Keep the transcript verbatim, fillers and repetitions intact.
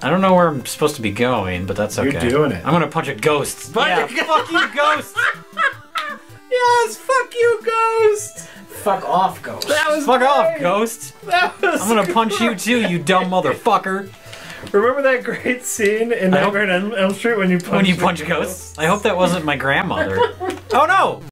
I don't know where I'm supposed to be going, but that's okay. You're doing it. I'm gonna punch a ghost. Punch yeah, a ghost. fuck you, ghost! Yes, fuck you, Ghost! Fuck off, Ghost. That was Fuck great. off, ghost! That was I'm gonna punch you too, you dumb motherfucker! Remember that great scene in I hope- Nightmare on Elm Street when you punch When you the punch ghost? ghosts? I hope that wasn't my grandmother. Oh no!